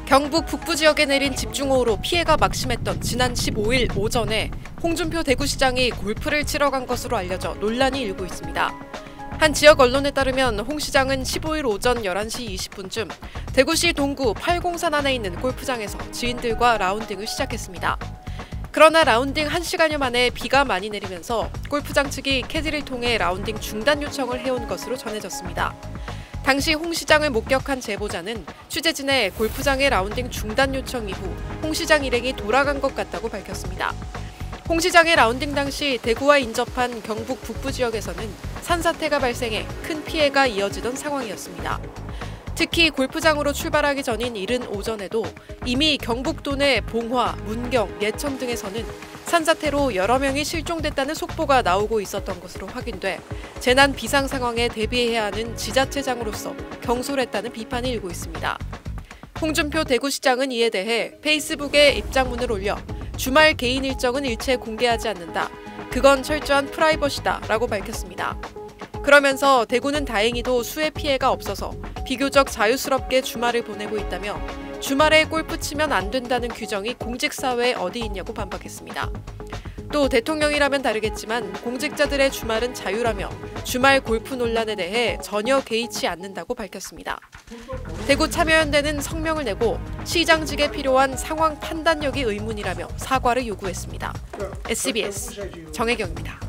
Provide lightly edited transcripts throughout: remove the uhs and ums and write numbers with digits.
경북 북부 지역에 내린 집중호우로 피해가 막심했던 지난 15일 오전에 홍준표 대구시장이 골프를 치러 간 것으로 알려져 논란이 일고 있습니다. 한 지역 언론에 따르면 홍 시장은 15일 오전 11시 20분쯤 대구시 동구 팔공산 안에 있는 골프장에서 지인들과 라운딩을 시작했습니다. 그러나 라운딩 1시간여 만에 비가 많이 내리면서 골프장 측이 캐디를 통해 라운딩 중단 요청을 해온 것으로 전해졌습니다. 당시 홍 시장을 목격한 제보자는 취재진의 골프장의 라운딩 중단 요청 이후 홍 시장 일행이 돌아간 것 같다고 밝혔습니다. 홍 시장의 라운딩 당시 대구와 인접한 경북 북부 지역에서는 산사태가 발생해 큰 피해가 이어지던 상황이었습니다. 특히 골프장으로 출발하기 전인 이른 오전에도 이미 경북도 내 봉화, 문경, 예천 등에서는 산사태로 여러 명이 실종됐다는 속보가 나오고 있었던 것으로 확인돼 재난 비상 상황에 대비해야 하는 지자체장으로서 경솔했다는 비판이 일고 있습니다. 홍준표 대구시장은 이에 대해 페이스북에 입장문을 올려 주말 개인 일정은 일체 공개하지 않는다. 그건 철저한 프라이버시다라고 밝혔습니다. 그러면서 대구는 다행히도 수해 피해가 없어서 비교적 자유스럽게 주말을 보내고 있다며 주말에 골프 치면 안 된다는 규정이 공직사회에 어디 있냐고 반박했습니다. 또 대통령이라면 다르겠지만 공직자들의 주말은 자유라며 주말 골프 논란에 대해 전혀 개의치 않는다고 밝혔습니다. 대구 참여연대는 성명을 내고 시장직에 필요한 상황 판단력이 의문이라며 사과를 요구했습니다. SBS 정혜경입니다.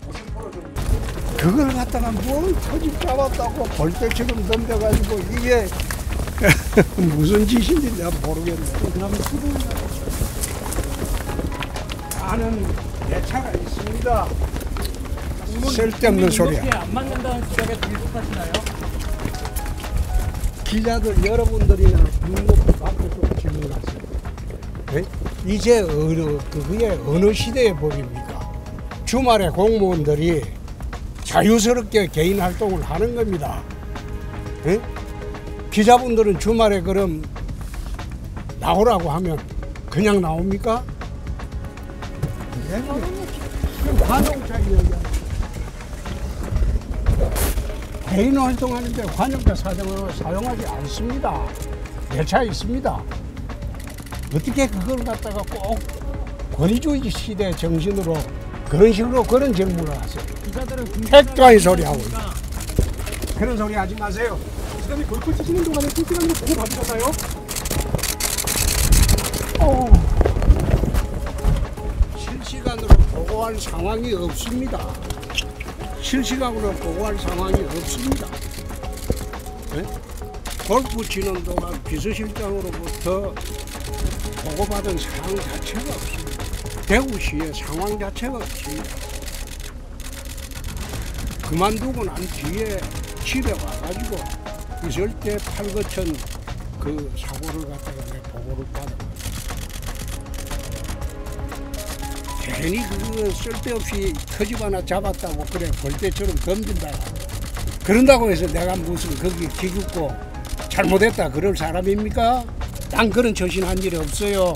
그걸 갖다가 뭘 터집 잡았다고 벌떼처럼 덤벼가지고 이게 무슨 짓인지 내가 모르겠네. 그러면 나는 내 차가 있습니다. 쓸데없는 소리야. 안 맞는다는 지적에 불복하시나요? 기자들 여러분들이나 국민들 앞에서 질문하세요. 네? 이제 그게 어느 시대의 법입니까? 주말에 공무원들이 자유스럽게 개인 활동을 하는 겁니다. 네? 기자분들은 주말에 그럼 나오라고 하면 그냥 나옵니까? 관용차 이야기야. 개인 활동하는데 관용차 사용하지 않습니다. 내 차에 있습니다. 어떻게 그걸 갖다가 꼭 권위주의 시대 정신으로 그런 식으로 그런 질문을 하세요. 택도 아닌 소리 하고 그런 소리 하지 마세요. 시장님 골프 치시는 동안에 실시간으로 보고 받으셨나요? 실시간으로 보고할 상황이 없습니다. 실시간으로 보고할 상황이 없습니다. 네? 골프 치는 동안 비서실장으로부터 보고받은 상황 자체가 없습니다. 대구시의 상황 자체가 없습니다. 그만두고 난 뒤에 집에 와가지고 있을 때 팔거천 그 사고를 갖다가 내 보고를 받아가지고 괜히 그거 쓸데없이 터집 하나 잡았다고 그래 벌떼처럼 덤빈다 그런다고 해서 내가 무슨 거기 기죽고 잘못했다 그럴 사람입니까? 난 그런 처신한 일이 없어요.